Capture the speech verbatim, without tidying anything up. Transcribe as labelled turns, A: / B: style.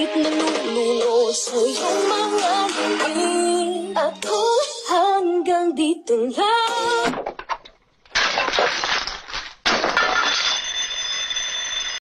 A: Ngunit nanununo sa iyong mga ngiti. Ako hanggang dito lang.